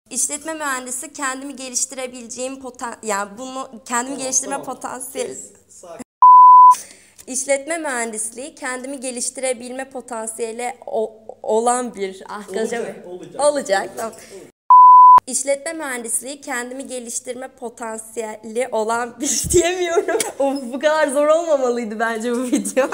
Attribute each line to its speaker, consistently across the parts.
Speaker 1: İşletme mühendisi kendimi geliştirebileceğim potansiyel. İşletme mühendisliği kendimi geliştirebilme potansiyeli olan bir olacak. Tamam. İşletme mühendisliği kendimi geliştirme potansiyeli olan bir diyemiyorum. Bu kadar zor olmamalıydı bence bu video.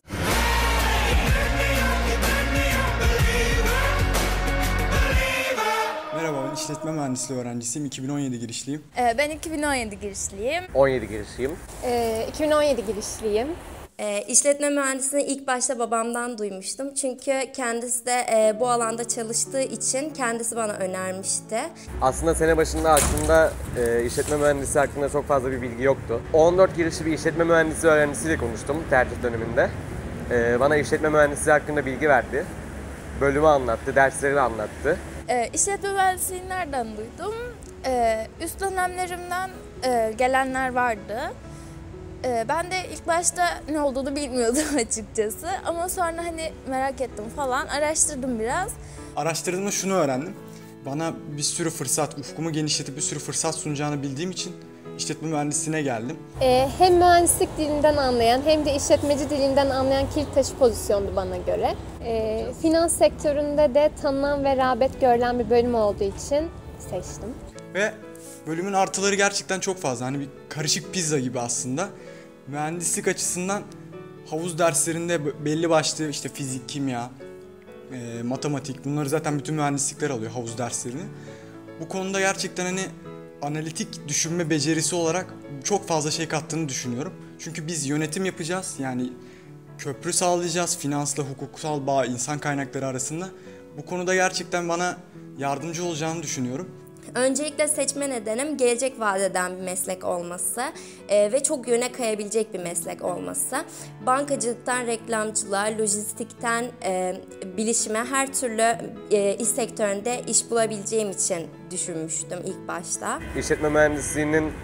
Speaker 2: Merhaba, ben işletme mühendisliği öğrencisiyim. 2017 girişliyim.
Speaker 3: Ben 2017 girişliyim.
Speaker 4: 17 girişliyim.
Speaker 5: 2017 girişliyim.
Speaker 1: İşletme mühendisliğini ilk başta babamdan duymuştum. Çünkü kendisi de bu alanda çalıştığı için kendisi bana önermişti.
Speaker 4: Aslında sene başında aklımda işletme mühendisi hakkında çok fazla bir bilgi yoktu. 14 girişli bir işletme mühendisi öğrencisiyle konuştum tercih döneminde. Bana işletme mühendisliği hakkında bilgi verdi. Bölümü anlattı, dersleri anlattı.
Speaker 3: İşletme mühendisliğini nereden duydum? Üst dönemlerimden gelenler vardı. Ben de ilk başta ne olduğunu bilmiyordum açıkçası. Ama sonra merak ettim falan, araştırdım biraz.
Speaker 2: Araştırdığımda şunu öğrendim. Bana bir sürü fırsat, ufkumu genişletip bir sürü fırsat sunacağını bildiğim için işletme mühendisliğine geldim.
Speaker 5: Hem mühendislik dilinden anlayan hem de işletmeci dilinden anlayan kilit taşı pozisyondu bana göre. Finans sektöründe de tanınan ve rağbet görülen bir bölüm olduğu için seçtim.
Speaker 2: Ve bölümün artıları gerçekten çok fazla. Hani bir karışık pizza gibi aslında. Mühendislik açısından havuz derslerinde belli başlı işte fizik, kimya, matematik, bunları zaten bütün mühendislikler alıyor, havuz derslerini. Bu konuda gerçekten analitik düşünme becerisi olarak çok fazla şey kattığını düşünüyorum. Çünkü biz yönetim yapacağız, yani köprü sağlayacağız finansla hukuksal bağ, insan kaynakları arasında. Bu konuda gerçekten bana yardımcı olacağını düşünüyorum.
Speaker 1: Öncelikle seçme nedenim gelecek vaat eden bir meslek olması ve çok yöne kayabilecek bir meslek olması. Bankacılıktan reklamcılığa, lojistikten bilişime her türlü iş sektöründe iş bulabileceğim için düşünmüştüm ilk başta.
Speaker 4: İşletme mühendisliğinin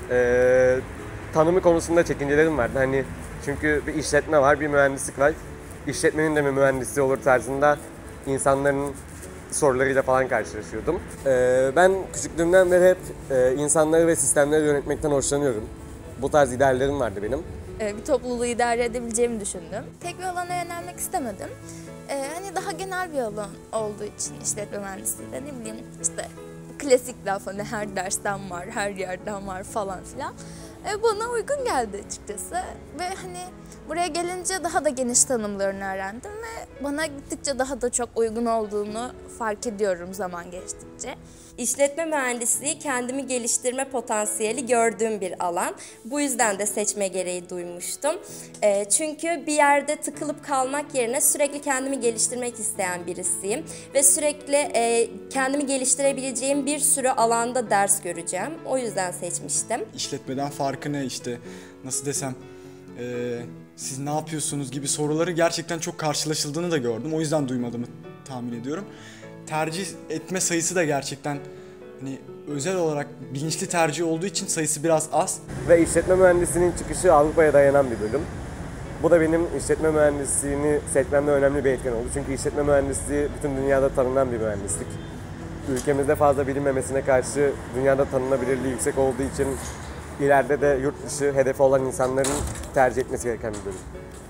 Speaker 4: tanımı konusunda çekincelerim vardı. Çünkü bir işletme var, bir mühendislik var. İşletmenin de mi mühendisliği olur tarzında insanların sorularıyla falan karşılaşıyordum. Ben küçüklüğümden beri hep insanları ve sistemleri yönetmekten hoşlanıyorum. Bu tarz ideallerim vardı benim.
Speaker 3: Bir topluluğu idare edebileceğimi düşündüm. Tek bir alana yönelmek istemedim. Daha genel bir alan olduğu için işletme mühendisliği de klasik laf her dersten var, her yerden var falan filan. Bana uygun geldi açıkçası ve buraya gelince daha da geniş tanımlarını öğrendim ve bana gittikçe daha da çok uygun olduğunu fark ediyorum zaman geçtikçe.
Speaker 1: İşletme mühendisliği kendimi geliştirme potansiyeli gördüğüm bir alan. Bu yüzden de seçme gereği duymuştum. Çünkü bir yerde tıkılıp kalmak yerine sürekli kendimi geliştirmek isteyen birisiyim. Ve sürekli kendimi geliştirebileceğim bir sürü alanda ders göreceğim. O yüzden seçmiştim.
Speaker 2: İşletmeden farkı ne nasıl desem, siz ne yapıyorsunuz gibi soruları gerçekten çok karşılaşıldığını da gördüm. O yüzden duymadığımı tahmin ediyorum. Tercih etme sayısı da gerçekten özel olarak bilinçli tercih olduğu için sayısı biraz az.
Speaker 4: Ve işletme mühendisliğinin çıkışı Avrupa'ya dayanan bir bölüm. Bu da benim işletme mühendisliğini seçmemde önemli bir etken oldu. Çünkü işletme mühendisliği bütün dünyada tanınan bir mühendislik. Ülkemizde fazla bilinmemesine karşı dünyada tanınabilirliği yüksek olduğu için ileride de yurt dışı hedefi olan insanların tercih etmesi gereken bir bölüm.